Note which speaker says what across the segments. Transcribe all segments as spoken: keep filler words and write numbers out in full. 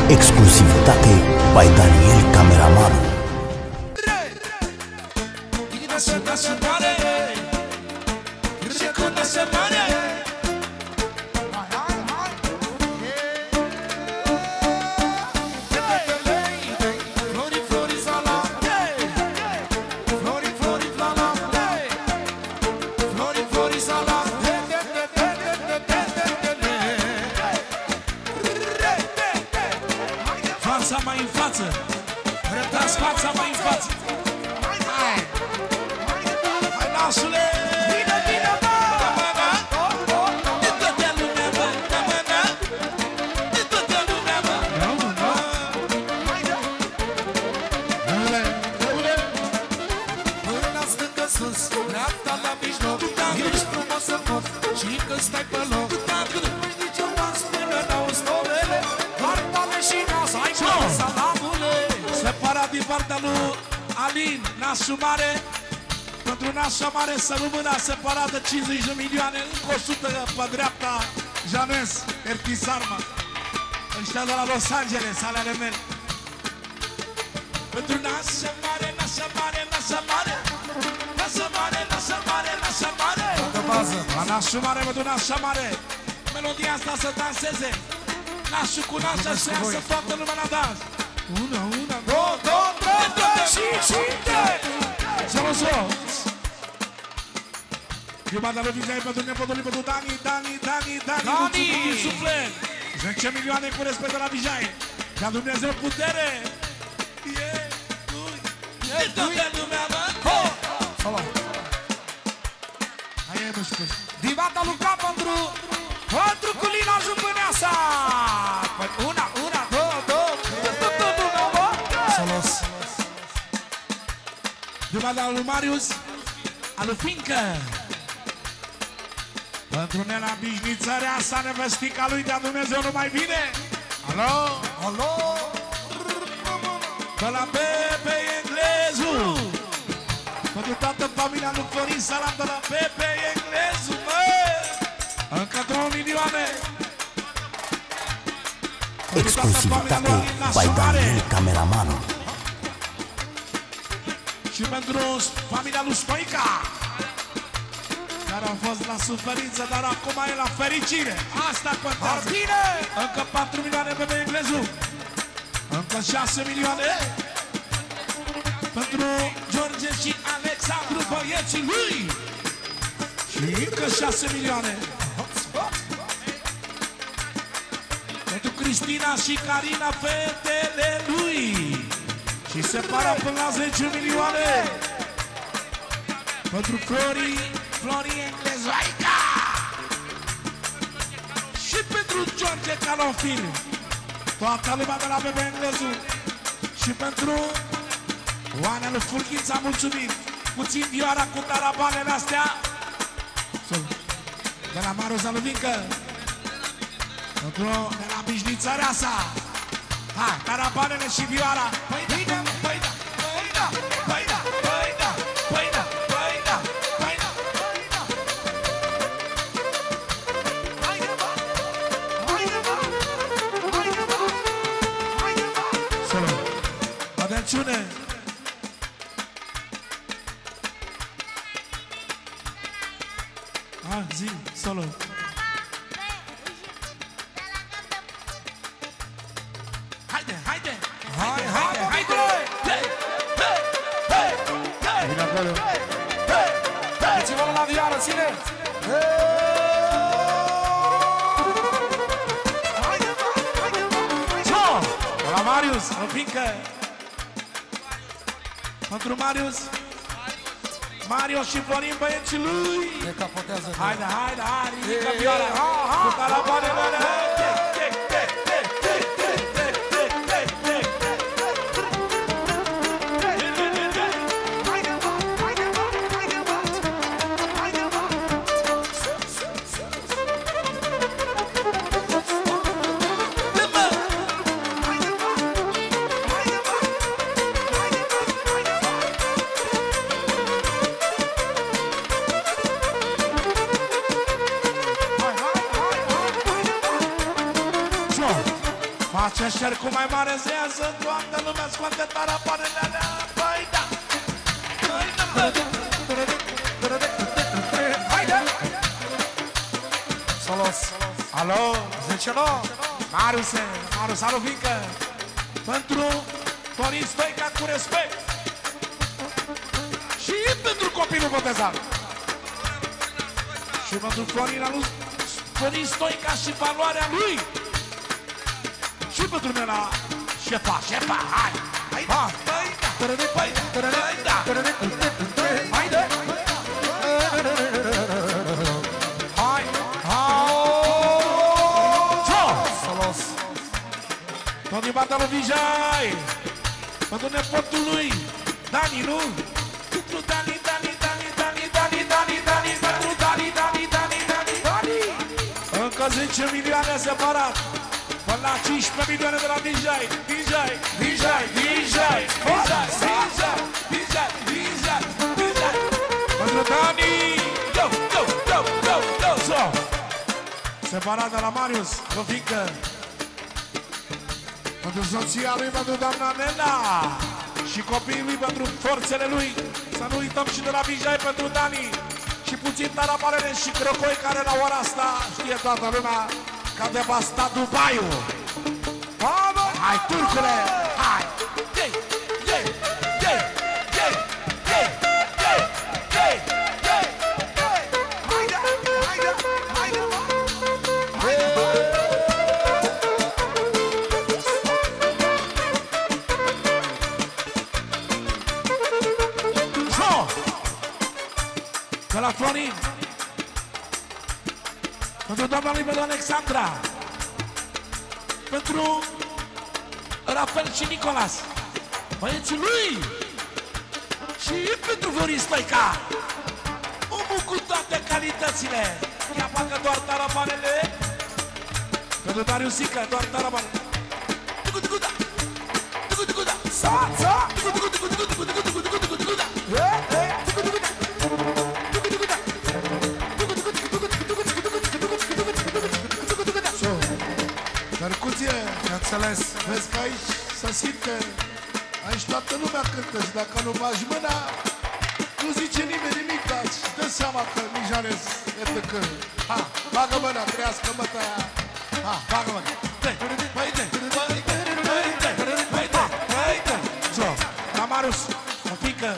Speaker 1: Exclusivitate by Daniel Cameramanul.
Speaker 2: Fața mai în față, rădați fața mai în față. Hai, hai nașule! Bine, bine, bă! De toată lumea, bă! De toată lumea, bă! Până stânga sus, dreapta la mijloc, ești frumos să pot și că stai pe loc. Păi niciun dans până n-au stovele, doar tale și casa, ai salamule. Separat din partea lui Alin, nașul mare. Pentru nașa mare să rămână separată cincizeci de milioane, încă o sută pe dreapta, Janes, Ertis Arma. Ăștia de la Los Angeles, ale ale mele. Pentru nașa mare, nașa mare, nașa mare, nașa mare, nașa mare, nașa mare. De bază. La nașul mare, pentru nașa mare. Melodia asta să danseze. Nașul cu nașa și să toată lumea la dans. Una, una, două, două, trei, trei și cinci. Să-l jos. Iubata lui Vizai pentru nepotul pentru Dani, Dani, Dani, Dani. Dani! Suflet. zece milioane cu respect de la Vizai. Ca Dumnezeu putere. E, lui, e toată lumea, mă. Salam. Hai, e, mă, știu. Divata Luca pentru... Pentru Culina Jupâneasa. Una, una, două, două. Salos. Divata lui Marius. Alu Fincă. Pentru nena Bișnițăreasa, nevestica lui de-a Dumnezeu nu mai vine. Alo? Alo? De la Pepe Englezu. Pentru toată familia lui Florin Salam de la Pepe Englezu, mă! Încă două milioane.
Speaker 1: Exclusivitate by Daniel Cameramanul.
Speaker 2: Și pentru familia lui Stoica, care au fost la suferință, dar acum e la fericire. Asta contează. Bine! Încă patru milioane pe Englezu. Încă șase milioane. Pentru George și Alexandru, băieții lui. Și încă șase milioane. Pentru Cristina și Carina, fetele lui. Și separat până la zece milioane. Pentru Flori, Flori Englezoica. Și pentru George Calofil. Toată lumea de la Bebe Englezu. Și pentru Oana lui Fulghița, mulțumim. Puțin Vioara cu tarabanele astea. De la Maru Zaluvincă. Pentru de la Bișnițăreasa. Hai, tarabanele și Vioara. Păi da, păi da, păi da, păi da, păi da, păi da, păi da, păi da, păi da. Hai de bă, hai de bă, hai de bă, hai de bă. Solo. Atențiune. Ah, zi, solo. Haide, haide! Hai, haide, haide! Hei, hei, hei, hei! Vine acolo! Hei, hei! Țineți-vă la vioară, ține! Haide, bă, haide, bă! Ce? La Marius, o fincă! Pentru Marius! Mario și Florin, băieții lui!
Speaker 3: Ne capotează.
Speaker 2: Haide, haide, haide, ridică vioara! Cu tarabanele alea! Face șercul mai mare să iasă toată lumea, scoate tarapanele alea. Păi da! Păi da! Haide! Solos! Alo! Zice lo! Mariuse! Marius, alo fică! Pentru Florin Stoica cu respect! Și pentru copilul botezat! Și pentru Florina lui Florin Stoica și valoarea lui! Și pentru mine la șefa, șefa, hai! Hai, da! Hai, da! Hai, da! Hai, hai! Solos! Tot din partea lui Vijay! Pentru nepotul lui Dani, nu? Pentru Dani, Dani, Dani, Dani, Dani, Dani, Dani, pentru Dani, Dani, Dani, Dani, Dani! Încă zece milioane separat! Până la cincisprezece milioane de la Vijay, Vijay, Vijay, Vijay, Vijay, Vijay, Vijay, Vijay, Vijay. Pentru Dani! Go, go, go, go, go! So! Separat de la Marius, o fică. Pentru soția lui, pentru doamna Nena. Și copiii lui, pentru forțele lui. Să nu uităm și de la Vijay pentru Dani. Și puțin taraparele și crocoi care la ora asta știe toată lumea că a devastat Dubaiul. Hai, turcule! Hai! Yei! Yei! Yei! Yei! Yei! Yei! Yei! Yei! Haide! Haide! Haide! So! De la Florin! Pentru doamna lui, pentru Alexandra, pentru Rafael și Nicolas, băieții lui, și pentru Florin Stoica, omul cu toate calitățile. Ia facă doar tarabanele, pentru Dariusica, doar tarabanele. Tucu, tucu, da! Tucu, tucu, da! Sa, sa! Tucu, tucu, tucu, tucu, tucu, tucu, tucu, tucu, tucu, tucu, da! Tucu, tucu, da! Percuție, înțeles. Vezi că aici se simte, aici toată lumea cântă și dacă nu bagi mâna, nu zice nimeni nimic, dar îți dă seama că Mijanes e tăcând. Ha, bagă mâna, crească măta aia. Ha, bagă mâna. Dă-i, băi, dă-i, băi, dă-i, băi, dă-i, băi, dă-i, băi, dă-i. So, la Marius, o fică,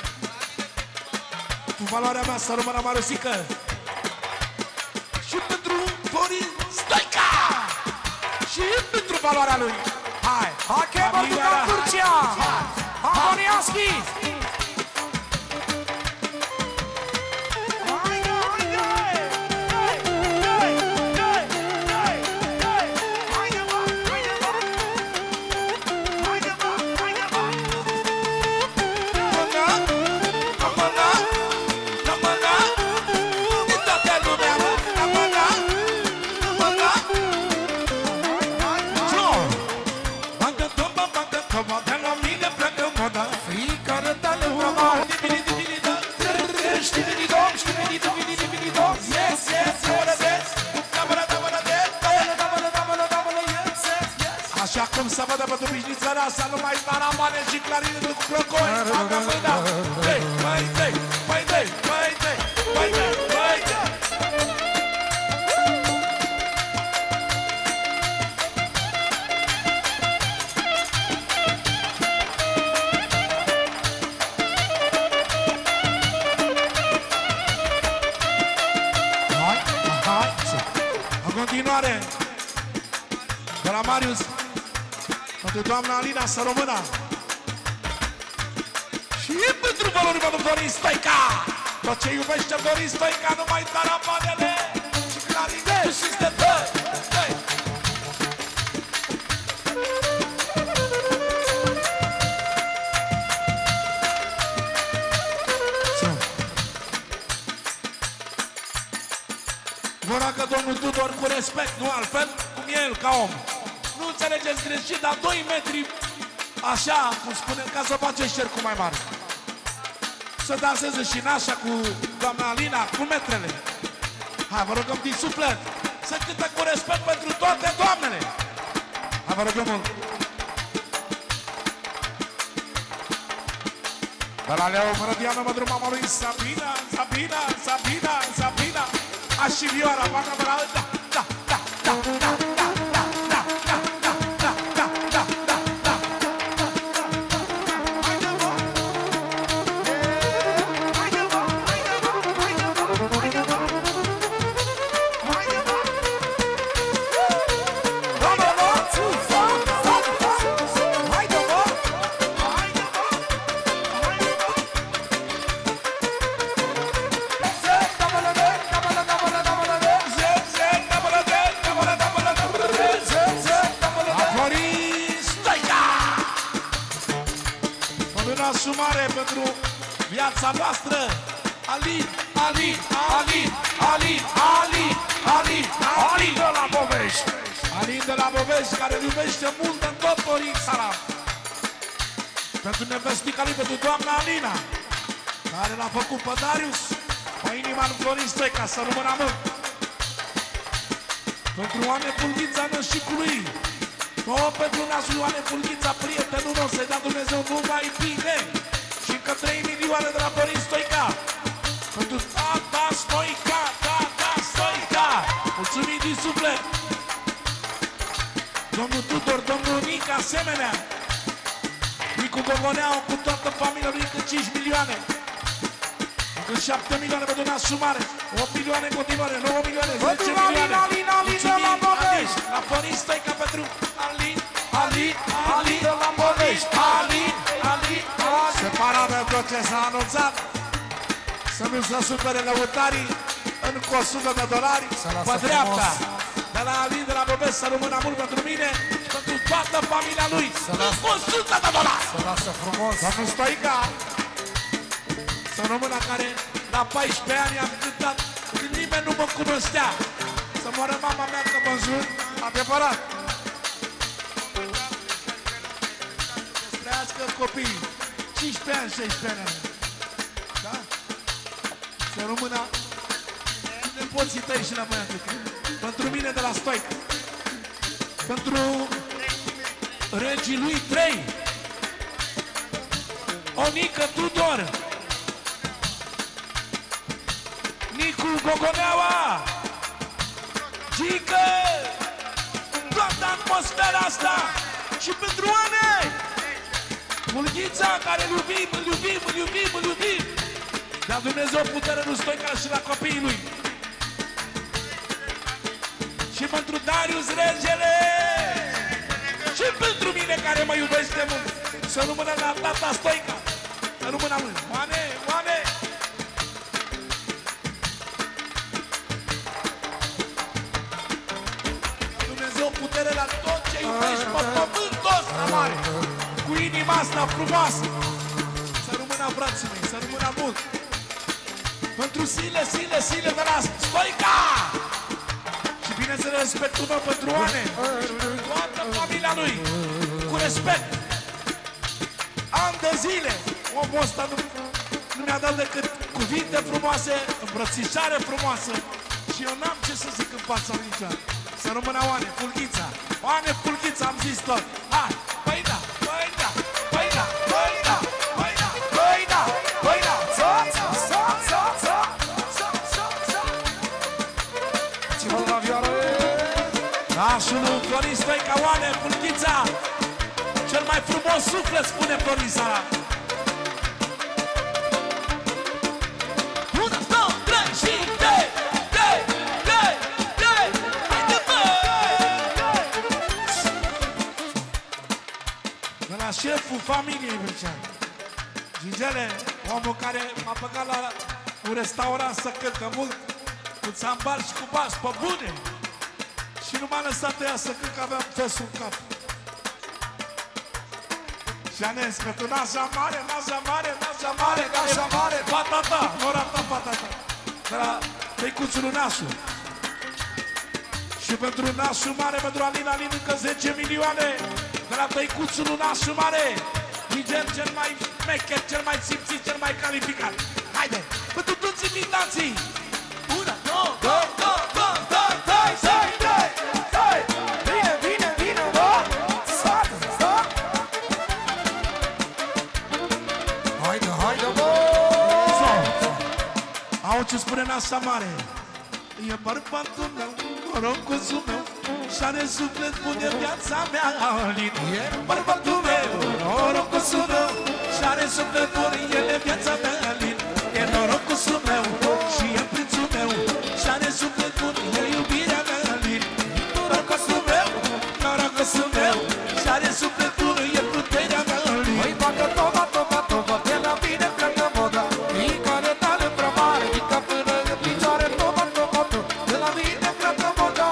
Speaker 2: cu valoarea mea să rămână Mariusică. Și pentru Florin Stoica! Și pentru valoarea lui. Hai! Hai că e bătută în Turcia! Antoniaschi! Așa cum se văd pentru bișnițărea asta, numai taramane și clarine cu crocoi. Facă mâna! Dă-i, băi, dă-i, băi, dă-i, băi, dă-i, băi, dă-i, băi, dă-i. Hai, hai, în continuare, de la Marius, pentru doamna Alina să rămână. Și pentru valori pentru Florin Stoica. Tot ce iubește Florin Stoica, numai tarabanele și clarine și se dă. Vă rog, domnul Tudor, cu respect, nu altfel, cum e el, ca om. Nu înțelegeți greșit, dar doi metri, așa, cum spunem, ca să faceți cercul mai mare. Să danseze și nașa cu doamna Alina, cu metrele. Hai, vă rugăm din suflet, să cântă cu respect pentru toate doamnele. vă rugăm mult. De la Leo Mărădiană, mădru mama lui Sabina, Sabina, Sabina, Sabina. Așa vioara, bagă pe la... Da, da, da, da, da, da, da, da, da, da, da, da, da, da. Haide, mă! Haide, mă! Haide, mă! Haide, mă! Haide, mă! Haide, mă! Doamne, mă! Haide, mă! Haide, mă! Asumare pentru viața voastră. Alin, Alin, Alin, Alin, Alin, Alin, Alin de la Bovești. Alin de la Bovești, care iubește mult în tot Florin Salam. Pentru nevestica lui, pentru doamna Alina, care l-a făcut pe Darius cu inima lui Florin Stoica, să rămână mult. Pentru Oane Fulghița, nășicul lui, tot pentru nasul Ioane Fulghița, prietenul nostru, să-i dea Dumnezeu numai bine. Și încă trei milioane de la Florin Stoica. Pentru tata Stoica, tata Stoica. Mulțumim din suflet. Domnul Tudor, domnul Nic, asemenea. Nicu Gogoneau cu toată familia lui, încă cinci milioane. Încă șapte milioane pentru nasul mare. opt milioane în continuare, nouă milioane, zece milioane.
Speaker 3: Alin, Alin, de la Bovești.
Speaker 2: La Florin Stoica pentru Alin, Alin, Alin de la Bovești. Alin, Alin, Alin. Separat pentru ce s-a anunțat. Să nu se supere lăutarii. Încă o sută de dolari pe dreapta. De la Alin, de la Bovești, să rămână mult pentru mine și pentru toată familia lui. Încă o sută de dolari.
Speaker 3: Să lasă frumos.
Speaker 2: Domnul Stoica, să rămână care la paisprezece ani am cântat când nimeni nu mă cunoștea. Să moară mama mea că mă jur, adevărat. Trăiască copiii, cincisprezece ani, șaisprezece ani. Da? Să rămână nepoții tăi și la băiatul tău. Pentru mine de la Stoica. Pentru regii lui trei. Onica Tudor. Nicu Gogoneaua. Gică. Toată atmosfera asta. Și pentru Oane. Fulghița, care îl iubim, îl iubim, îl iubim, îl iubim. Dar Dumnezeu putere lui Stoica și la copiii lui. Și pentru Darius Regele. Și pentru mine care mă iubește mult. Să rămână la tata Stoica. Să rămână mult. Oane, Oane. Dumnezeu putere la tot ce iubești pe pământul ăsta mare. Cu inima asta frumoasă. Să rămână frații mei, să rămână mult. Pentru Sile, Sile, Sile de la Stoica. Și bineînțeles respectul meu pentru Oane. Toată familia lui. Cu respect. Ani de zile. Omul ăsta nu, nu mi-a dat decât cuvinte frumoase, îmbrățișare frumoasă. Și eu n-am ce să zic în fața lui niciodată. Să rămână Oane, Fulghița. Oane, Fulghița, am zis tot. Hai, păi da, păi da, păi da, păi da, păi da, păi da, păi da, ța, ța, ța, ța, ța, ța, ța, ța.
Speaker 3: Ce-mă la vioară?
Speaker 2: Nașul lui Florin Stoica, Oane, Fulghița. Cel mai frumos suflet, spune Florin Salam. Una, două, trei și trei, trei, trei, trei, haide bă! De la șeful familiei Vârcean, Gigele, omul care m-a băgat la un restaurant să cântă mult, cu țambal și cu bas, pe bune. Și nu m-a lăsat ea să cânt, că aveam fesul în cap. Și Anes, pentru nașa mare, nașa mare, nașa mare, nașa mare, patata, norata, patata. De la tăicuțul lui Nașu. Și pentru Nașu mare, pentru Alin, Alin, încă zece milioane. De la tăicuțul lui Nașu mare. Vigent cel mai mecher, cel mai simțit, cel mai calificat. Haide, pentru toți invitații. Una, două, două, două, două, două, trei, trei, trei, trei.
Speaker 3: Bine, bine, bine, bă!
Speaker 2: ce spune Nasa Mare. E bărbatul meu, norocosul meu, și-are suflet bun de viața mea, Alin. E bărbatul meu, norocosul meu, și-are suflet bun, el e viața mea, Alin. E norocosul meu și e prințul meu, și-are suflet bun, e iubirea mea, Alin. Norocosul meu, norocosul meu, și-are suflet bun, e puterea mea, Alin.
Speaker 3: Măi, facă tova, tova, tova, de la mine pleacă moda. Fiecare tale prea mare, mică până în picioare, tova, tova, tova, de la mine pleacă moda.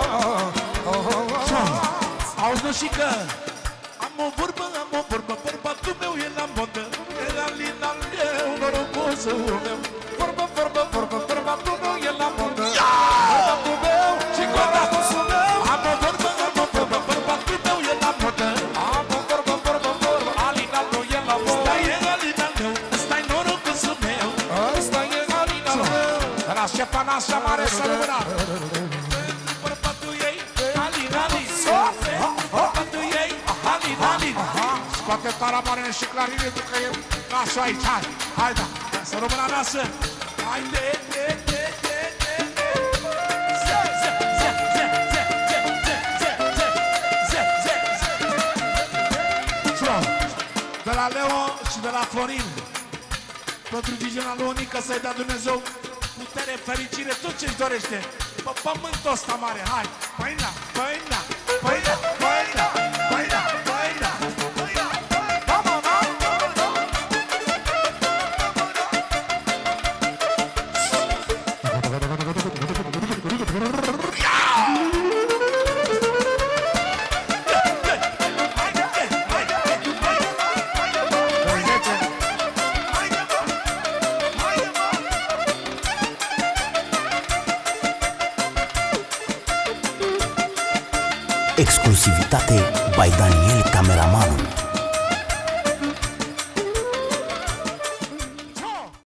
Speaker 2: Auzi, nu și că am o vorbă, am o vorbă, bărbatul meu e la modă, e la Alin al meu, norocosul meu.
Speaker 3: Vorbă, vorbă, vorbă, bărbatul meu e la modă. Bărbatul meu și norocosul meu.
Speaker 2: Am o vorbă, am o vorbă, bărbatul meu e la modă.
Speaker 3: Am o vorbă, vorbă, vorbă, Alin al meu e la modă.
Speaker 2: Ăsta e Alin al meu, ăsta-i norocosul meu.
Speaker 3: Ăsta e Alin al meu.
Speaker 2: La șefa Nasa Mare să rămână. Bărbatul ei, Alin, Alin. Bărbatul ei, Alin, Alin. Scoate tarabanele și clarinetul că e nasul aici, hai, hai da, să rămână nasă. Haide, de, de, de, de, de. Ze, ze, ze, ze, ze, ze, ze, ze, ze, ze, ze. De la Leo și de la Florin, pentru Gigena Lonica să-i dea Dumnezeu putere, fericire, tot ce-și dorește pe pământul ăsta mare, hai, păi da, păi da, păi da, păi da, păi da, păi da, păi da, vamos,
Speaker 1: Exclusivitate by Daniel Cameramanul.